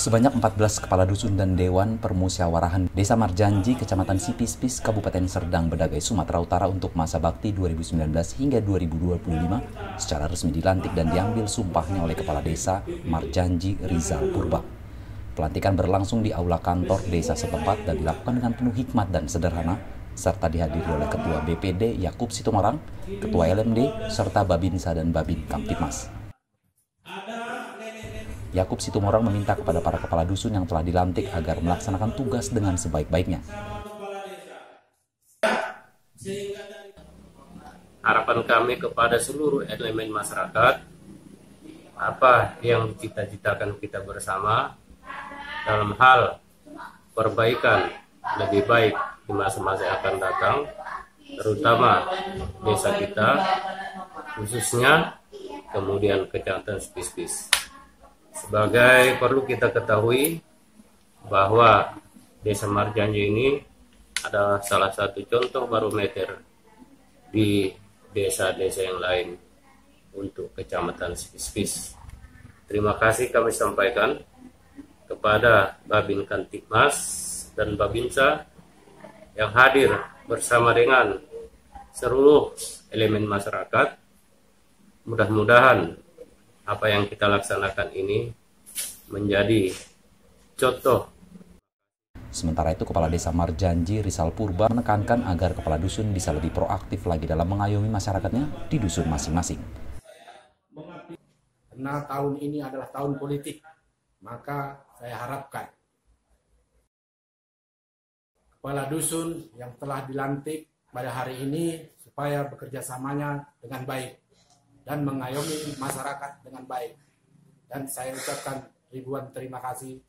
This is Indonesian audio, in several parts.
Sebanyak 14 kepala dusun dan Dewan Permusyawarahan Desa Marjanji, Kecamatan Sipispis, Kabupaten Serdang Bedagai, Sumatera Utara untuk masa bakti 2019 hingga 2025 secara resmi dilantik dan diambil sumpahnya oleh Kepala Desa Marjanji Rizal Purba. Pelantikan berlangsung di aula kantor desa setempat dan dilakukan dengan penuh hikmat dan sederhana, serta dihadiri oleh Ketua BPD Yakub Situmorang, Ketua LMD, serta Babinsa dan Babin Kamtipmas. Yakub Situmorang meminta kepada para kepala dusun yang telah dilantik agar melaksanakan tugas dengan sebaik-baiknya. Harapan kami kepada seluruh elemen masyarakat, apa yang dicita-citakan kita bersama dalam hal perbaikan lebih baik di masa-masa yang akan datang, terutama desa kita, khususnya kemudian Kecamatan Sipispis. Sebagai perlu kita ketahui bahwa Desa Marjanji ini adalah salah satu contoh barometer di desa-desa yang lain untuk Kecamatan Sipispis. Terima kasih kami sampaikan kepada Babin Kamtipmas dan Babinsa yang hadir bersama dengan seluruh elemen masyarakat. Mudah-mudahan apa yang kita laksanakan ini menjadi contoh. Sementara itu, Kepala Desa Marjanji Rizal Purba menekankan agar kepala dusun bisa lebih proaktif lagi dalam mengayomi masyarakatnya di dusun masing-masing. Karena tahun ini adalah tahun politik, maka saya harapkan kepala dusun yang telah dilantik pada hari ini supaya bekerjasamanya dengan baik dan mengayomi masyarakat dengan baik. Dan saya ucapkan ribuan terima kasih.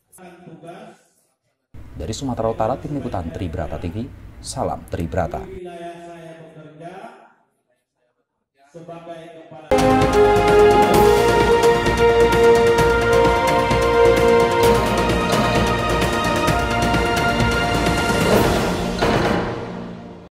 Dari Sumatera Utara, Tim Liputan Tribrata TV, salam Tribrata. Sebagai kepala